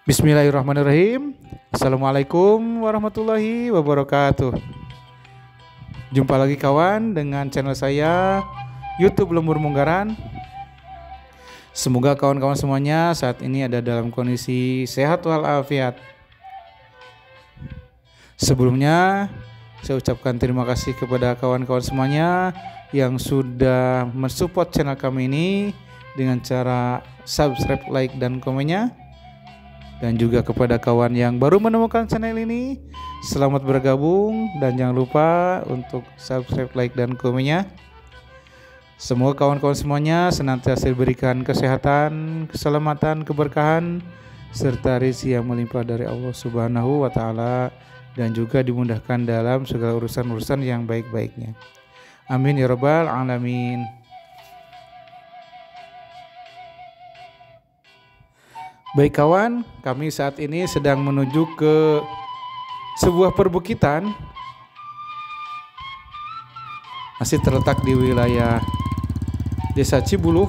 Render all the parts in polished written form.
Bismillahirrahmanirrahim. Assalamualaikum warahmatullahi wabarakatuh. Jumpa lagi kawan dengan channel saya YouTube Lembur Munggaran. Semoga kawan-kawan semuanya saat ini ada dalam kondisi sehat walafiat. Sebelumnya saya ucapkan terima kasih kepada kawan-kawan semuanya yang sudah mensupport channel kami ini dengan cara subscribe, like, dan komennya. Dan juga kepada kawan yang baru menemukan channel ini, selamat bergabung dan jangan lupa untuk subscribe, like, dan komennya. Semoga kawan-kawan semuanya senantiasa diberikan kesehatan, keselamatan, keberkahan, serta rezeki yang melimpah dari Allah Subhanahu wa Ta'ala, dan juga dimudahkan dalam segala urusan-urusan yang baik-baiknya. Amin ya Rabbal Alamin. Baik kawan, kami saat ini sedang menuju ke sebuah perbukitan. Masih terletak di wilayah Desa Cibuluh,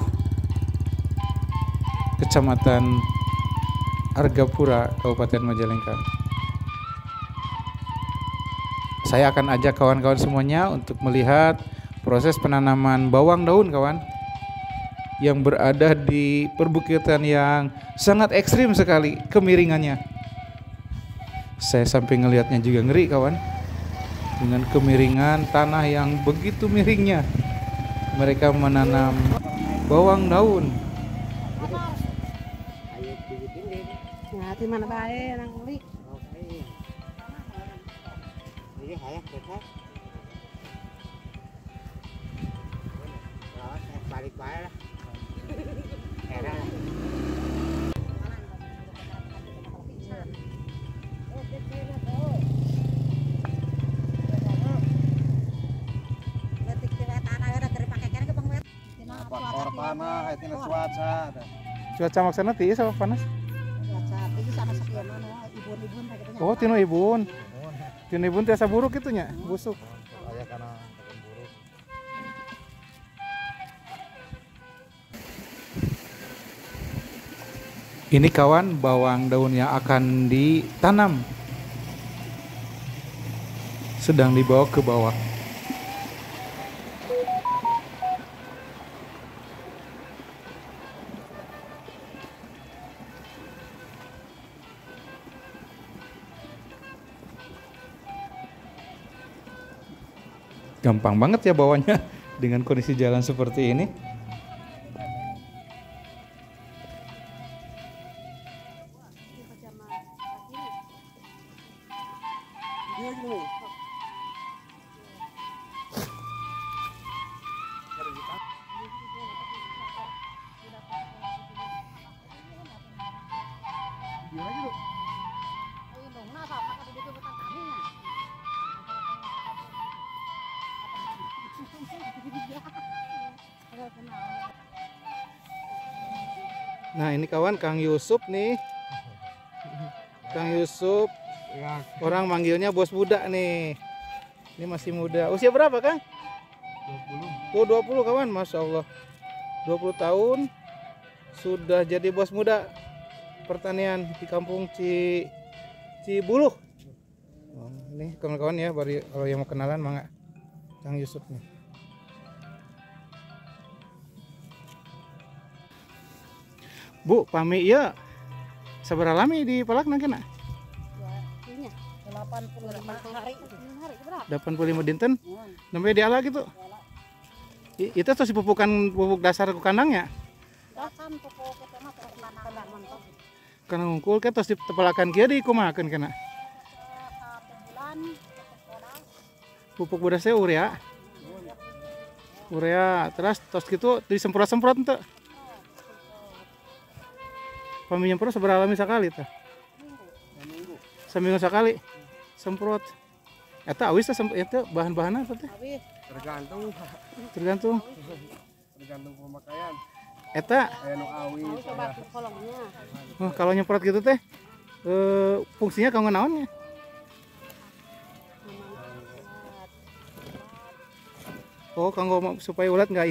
Kecamatan Argapura, Kabupaten Majalengka. Saya akan ajak kawan-kawan semuanya untuk melihat proses penanaman bawang daun kawan, yang berada di perbukitan yang sangat ekstrim sekali kemiringannya. Saya sampai ngelihatnya juga ngeri kawan, dengan kemiringan tanah yang begitu miringnya. Mereka menanam bawang daun. Cuaca maksana tiis apa panas? Oh, tino ibun. Tino ibun tiasa buruk itunya, busuk. Ini kawan bawang daun yang akan ditanam, sedang dibawa ke bawah. Gampang banget ya bawanya dengan kondisi jalan seperti ini. Nah ini kawan Kang Yusuf nih. Kang Yusuf, orang manggilnya bos muda nih. Ini masih muda. Usia berapa Kang? 20. Oh 20 kawan, Masya Allah. 20 tahun sudah jadi bos muda pertanian di kampung Cibuluh. Oh, ini kawan-kawan ya, baru kalau yang mau kenalan mangga Kang Yusuf nih. Bu, pami ya sabar lami di palak nangke nak? 85 dinten? Sampai di ala gitu? Itu terus pupuk dasar ke kandangnya? Karena ngungkul ke terus ditepalakan kia di kumakan kena? Pupuk bedasnya urea? Urea, terus gitu disemprot-semprot ente? Pami nyemprot seberapa lama sekali tuh? Seminggu sekali semprot. Eta awis itu bahan-bahan apa teh? Tergantung pemakaian. Eta Awis. oh, kalau nyemprot gitu teh fungsinya kanggo naon ya? Oh, kanggo supaya ulat nggak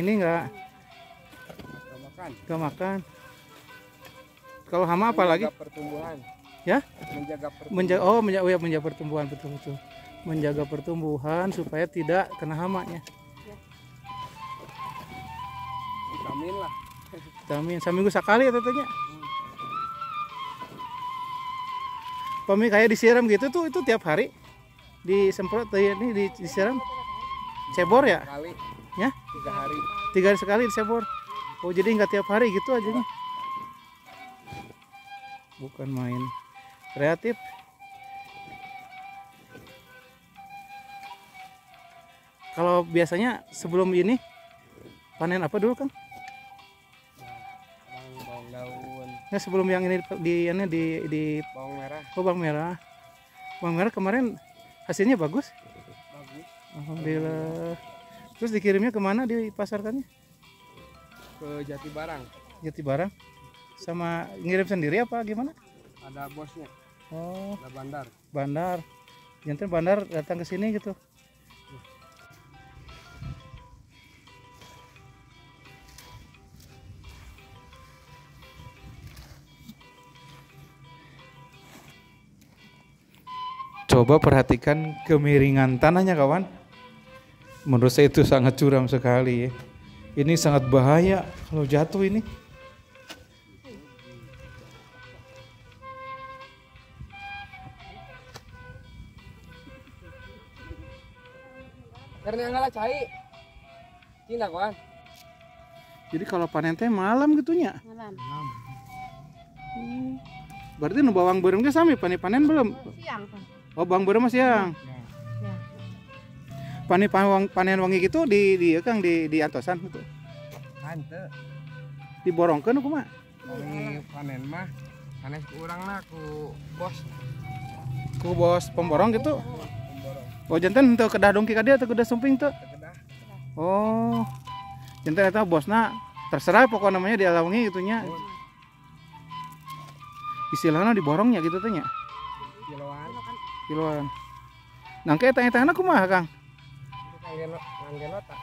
makan. Kalau hama apa lagi? Pertumbuhan. Ya? Menjaga Menjaga pertumbuhan, betul. Menjaga pertumbuhan supaya tidak kena hamanya. vitamin lah. Vitamin seminggu sekali ya tetenya. Pami kayak disiram gitu tuh itu tiap hari disemprot ini disiram. Cebor ya? Kali. Ya? 3 hari. 3 hari sekali disebor. Oh jadi nggak tiap hari gitu aja nih. Bukan main. Kreatif. Kalau biasanya sebelum ini panen apa dulu Kang? Bawang daun. Nah, sebelum yang ini di Bawang merah. oh, bawang merah. Bawang merah kemarin hasilnya bagus. Bagus. Alhamdulillah. Terus dikirimnya kemana dipasarkannya? Ke Jatibarang. Jatibarang. Sama ngirim sendiri apa gimana? Ada bosnya. Oh, Ada bandar. bandar. Jantan bandar datang ke sini gitu. Coba perhatikan kemiringan tanahnya kawan. Menurut saya itu sangat curam sekali. Ini sangat bahaya kalau jatuh ini. Karena ngalah cai. Cina kawan. Jadi kalau panen teh malam gitunya. Malam. Berarti nu bawang beureum ge sami panen belum? Siang kan. Oh, bawang beureum mah siang. Ya. Panen wangi gitu di Kang di antosan gitu. Hante. Diborongkeun kumaha? Kami panen mah sanes ku urang lah ku bos. Ku bos pemborong gitu. Pemborong. Oh, janten teu kedah dongki ka dieu teu kedah sumping teu. Kedah. Oh. Janten eta bosna terserah pokoknya namanya dialawangi gitunya. Istilahnya diborongnya gitu teh nya. Kiloan. Kiloan. Nangke eta-etana kumaha Kang? Nganggenot tak.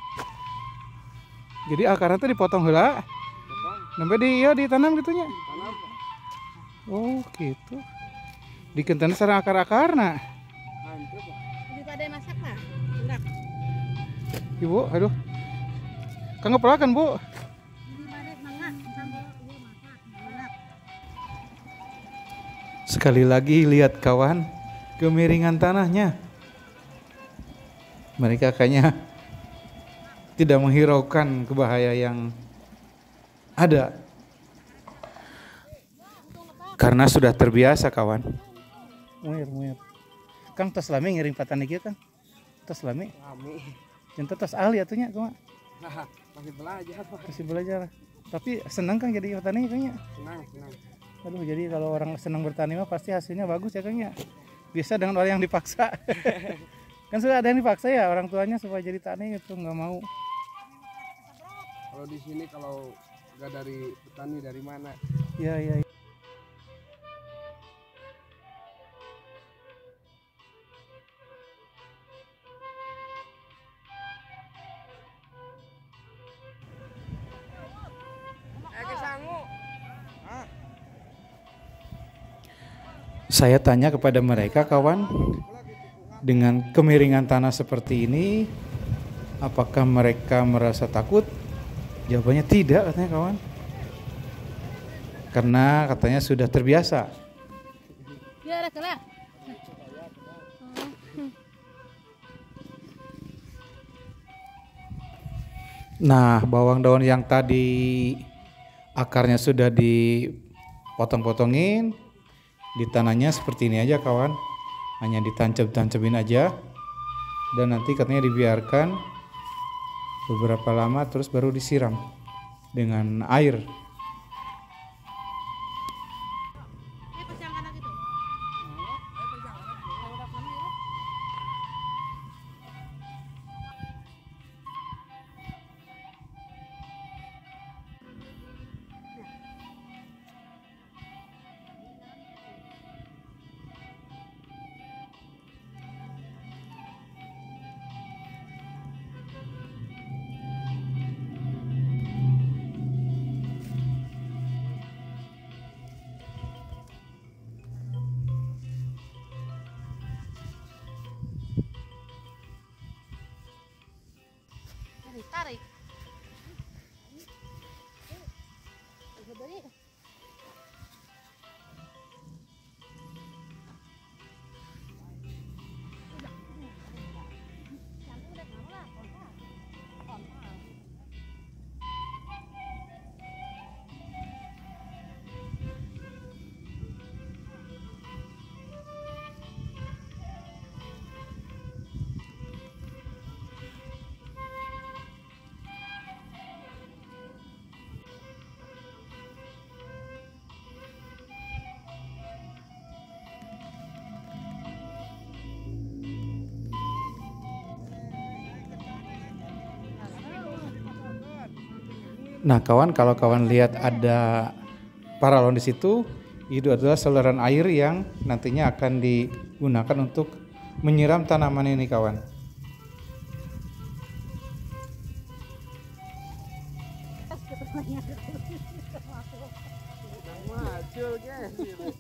Jadi akarnya tuh dipotong heula, Potong. sampai ditanam gitunya. Tanam. Oh, gitu. Dikentena sareng akar-akarna. Hante Pak. Lebih pada masak lah. Enggak. Ibu, aduh. Kang ngepelakan, Bu. Lebih pada mangga sambal iya masak. Enak. Sekali lagi lihat kawan, kemiringan tanahnya. Mereka kayaknya tidak menghiraukan kebahaya yang ada. Karena sudah terbiasa kawan. Muir. Kang tos lami ngiring patani kieu Kang. Tos lami. Kami. Cinta tos ahli atunya kumaha? Nah, masih belajar Pak. Masih belajar. Tapi senang Kang jadi petani kayaknya. Senang. Aduh, jadi kalau orang senang bertani mah pasti hasilnya bagus ya Kang ya. Biasa dengan orang yang dipaksa. Kan sudah ada yang dipaksa ya orang tuanya supaya jadi tani gitu, nggak mau. Kalau di sini kalau nggak dari petani dari mana? Iya. Kesangu. Saya tanya kepada mereka kawan, dengan kemiringan tanah seperti ini, apakah mereka merasa takut? Jawabannya tidak katanya kawan. Karena katanya sudah terbiasa. Ya ada kala. Nah, bawang daun yang tadi akarnya sudah dipotong-potongin, di tanahnya seperti ini aja kawan, hanya ditancap-tancapin aja, dan nanti katanya dibiarkan beberapa lama terus baru disiram dengan air. Ini pasang kanak itu. Nah kawan, kalau kawan lihat ada paralon di situ, itu adalah saluran air yang nantinya akan digunakan untuk menyiram tanaman ini kawan. Maju guys.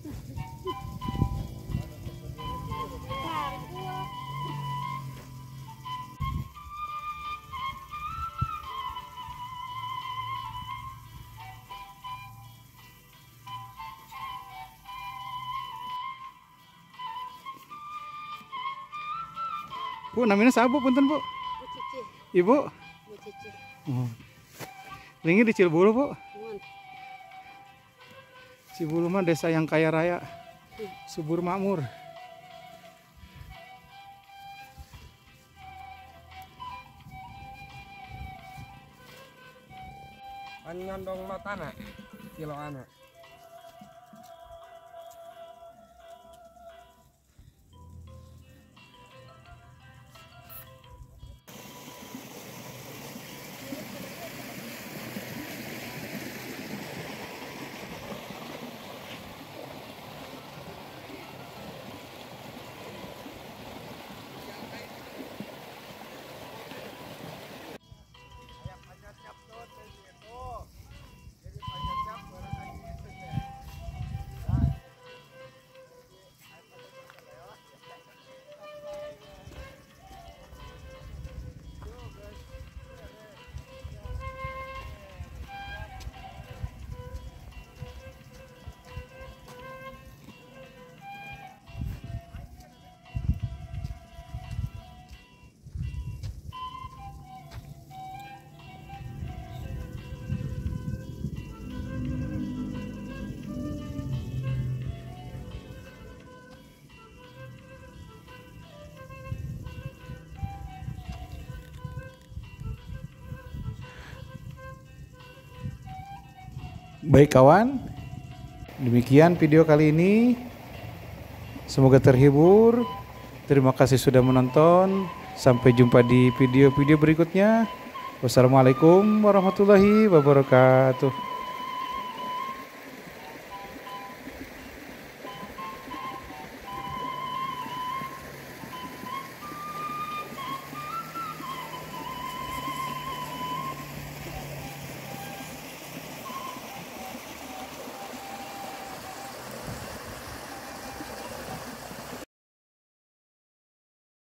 Bu, namanya sabu punten Bu. Bu Cici, Ibu. Bu Cici. Oh. Ini di Cilebulu Bu. Nuhun. Cilebulu mah desa yang kaya raya, subur makmur. Nyondong matana kilo anak. Baik kawan, demikian video kali ini. Semoga terhibur. Terima kasih sudah menonton. Sampai jumpa di video-video berikutnya. Wassalamualaikum warahmatullahi wabarakatuh.